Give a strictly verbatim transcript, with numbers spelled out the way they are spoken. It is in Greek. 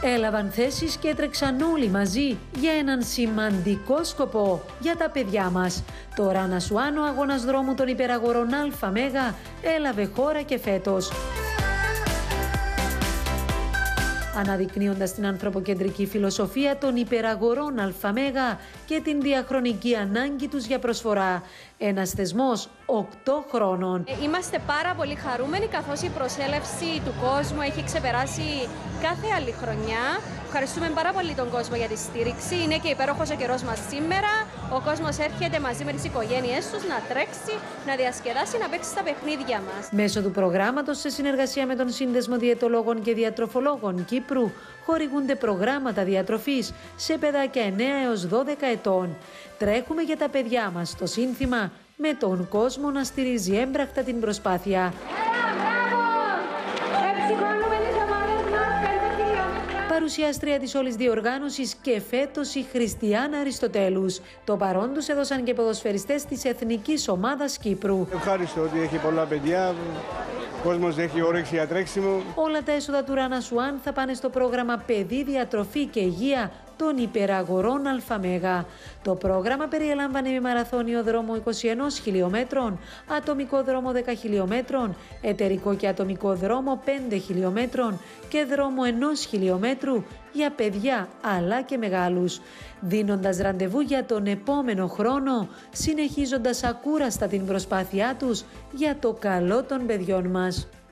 Έλαβαν θέσεις και έτρεξαν όλοι μαζί για έναν σημαντικό σκοπό, για τα παιδιά μας. Το Run As One, ο αγώνας δρόμου των υπεραγορών ΑΜ, έλαβε χώρα και φέτος. Αναδεικνύοντας την ανθρωποκεντρική φιλοσοφία των υπεραγορών ΑΜ και την διαχρονική ανάγκη τους για προσφορά. Ένας θεσμός οκτώ χρόνων. Είμαστε πάρα πολύ χαρούμενοι καθώς η προσέλευση του κόσμου έχει ξεπεράσει κάθε άλλη χρονιά. Ευχαριστούμε πάρα πολύ τον κόσμο για τη στήριξη. Είναι και υπέροχος ο καιρός μας σήμερα. Ο κόσμος έρχεται μαζί με τις οικογένειές τους να τρέξει, να διασκεδάσει, να παίξει στα παιχνίδια μας. Μέσω του προγράμματος, σε συνεργασία με τον Σύνδεσμο Διαιτολόγων και Διατροφολόγων Κύπρου, χορηγούνται προγράμματα διατροφής σε παιδάκια εννέα έως δώδεκα ετών. Τρέχουμε για τα παιδιά μας, το σύνθημα «Με τον κόσμο να στηρίζει έμπρακτα την προσπάθεια». Παρουσιάστρια της όλης διοργάνωσης και φέτος η Χριστιάνα Αριστοτέλους. Το παρόν τους έδωσαν και ποδοσφαιριστές της Εθνικής Ομάδας Κύπρου. Ευχαριστώ ότι έχει πολλά παιδιά, ο κόσμος έχει όρεξη για τρέξιμο. Όλα τα έσοδα του Run As One θα πάνε στο πρόγραμμα Παιδί, Διατροφή και Υγεία των υπεραγορών ΑΜ. Το πρόγραμμα περιέλαμβανε με μαραθώνιο δρόμο είκοσι ένα χιλιόμετρων, ατομικό δρόμο δέκα χιλιόμετρων, εταιρικό και ατομικό δρόμο πέντε χιλιόμετρων και δρόμο ενός χιλιόμετρου για παιδιά αλλά και μεγάλους. Δίνοντας ραντεβού για τον επόμενο χρόνο, συνεχίζοντας ακούραστα την προσπάθειά τους για το καλό των παιδιών μας.